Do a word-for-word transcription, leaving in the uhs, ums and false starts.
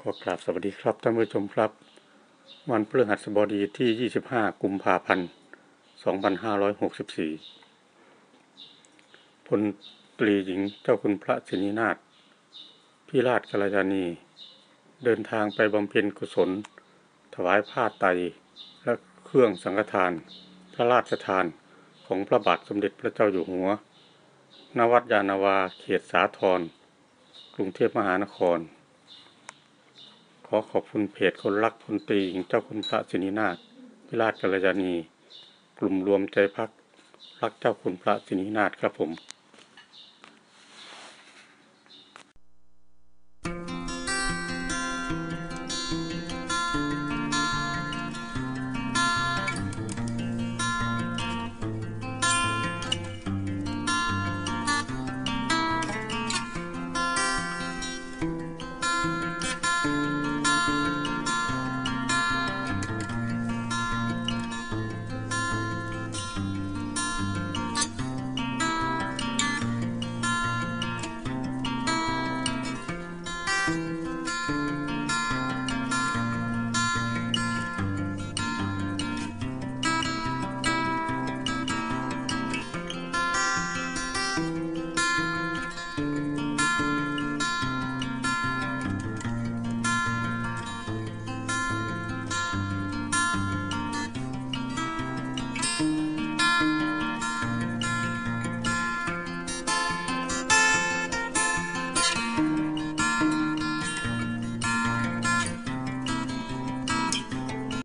อกราบสวัสดีครับท่านผู้ชมครับวันพฤหัสบดีที่ยี่สิบห้ากุมภาพันธ์สองพันห้าร้อยหกสิบสี่พลตรีหญิงเจ้าคุณพระสินีนาถพิราชกัลยาณีเดินทางไปบำเพ็ญกุศลถวายผ้าไตรและเครื่องสังฆทานพระราชทานของพระบาทสมเด็จพระเจ้าอยู่หัวณวัดยานาวาเขตสาทรกรุงเทพมหานครขอขอบคุณเพจคนรักพลตรีหญิงเจ้าคุณพระสินีนาถพิราชกัลยาณีกลุ่มรวมใจพักรักเจ้าคุณพระสินีนาถครับผม